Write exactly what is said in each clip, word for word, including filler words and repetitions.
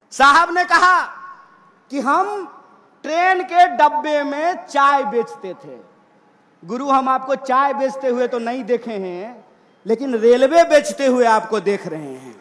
साहब ने कहा कि हम ट्रेन के डब्बे में चाय बेचते थे। गुरु, हम आपको चाय बेचते हुए तो नहीं देखे हैं, लेकिन रेलवे बेचते हुए आपको देख रहे हैं।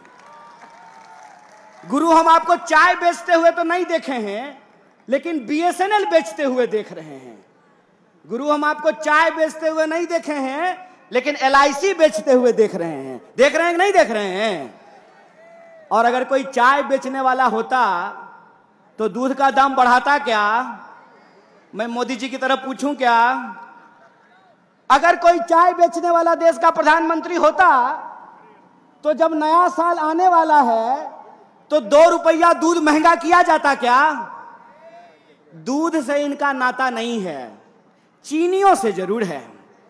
गुरु, हम आपको चाय बेचते हुए तो नहीं देखे हैं, लेकिन बीएसएनएल बेचते हुए देख रहे हैं। गुरु, हम आपको चाय बेचते हुए नहीं देखे हैं, लेकिन एलआईसी बेचते हुए देख रहे हैं। देख रहे हैं कि नहीं देख रहे हैं? और अगर कोई चाय बेचने वाला होता तो दूध का दाम बढ़ाता क्या? मैं मोदी जी की तरफ पूछूं क्या? अगर कोई चाय बेचने वाला देश का प्रधानमंत्री होता तो जब नया साल आने वाला है तो दो रुपया दूध महंगा किया जाता क्या? दूध से इनका नाता नहीं है, चीनियों से जरूर है।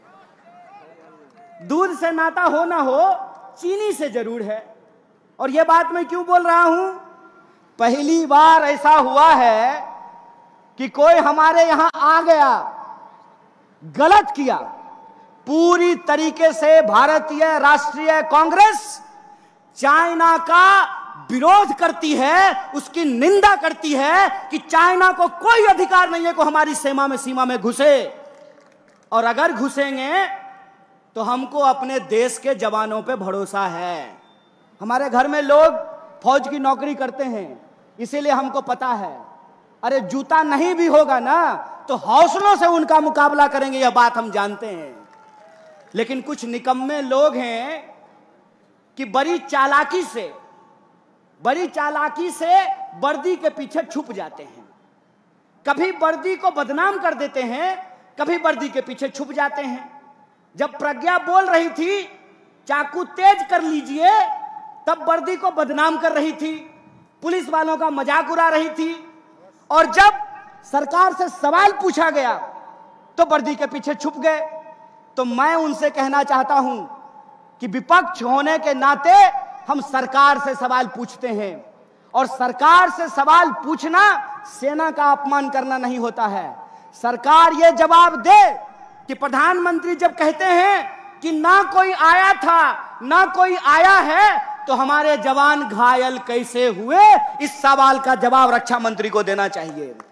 दूध से नाता हो ना हो, चीनी से जरूर है। और यह बात मैं क्यों बोल रहा हूं? पहली बार ऐसा हुआ है कि कोई हमारे यहां आ गया, गलत किया। पूरी तरीके से भारतीय राष्ट्रीय कांग्रेस चाइना का विरोध करती है, उसकी निंदा करती है कि चाइना को कोई अधिकार नहीं है कि हमारी सीमा में सीमा में घुसे। और अगर घुसेंगे तो हमको अपने देश के जवानों पे भरोसा है। हमारे घर में लोग फौज की नौकरी करते हैं, इसीलिए हमको पता है। अरे जूता नहीं भी होगा ना तो हौसलों से उनका मुकाबला करेंगे, यह बात हम जानते हैं। लेकिन कुछ निकम्मे लोग हैं कि बड़ी चालाकी से बड़ी चालाकी से वर्दी के पीछे छुप जाते हैं। कभी वर्दी को बदनाम कर देते हैं, कभी वर्दी के पीछे छुप जाते हैं। जब प्रज्ञा बोल रही थी चाकू तेज कर लीजिए, तब वर्दी को बदनाम कर रही थी, पुलिस वालों का मजाक उड़ा रही थी। और जब सरकार से सवाल पूछा गया तो वर्दी के पीछे छुप गए। तो मैं उनसे कहना चाहता हूं कि विपक्ष होने के नाते हम सरकार से सवाल पूछते हैं, और सरकार से सवाल पूछना सेना का अपमान करना नहीं होता है। सरकार ये जवाब दे कि प्रधानमंत्री जब कहते हैं कि ना कोई आया था ना कोई आया है, तो हमारे जवान घायल कैसे हुए, इस सवाल का जवाब रक्षा मंत्री को देना चाहिए।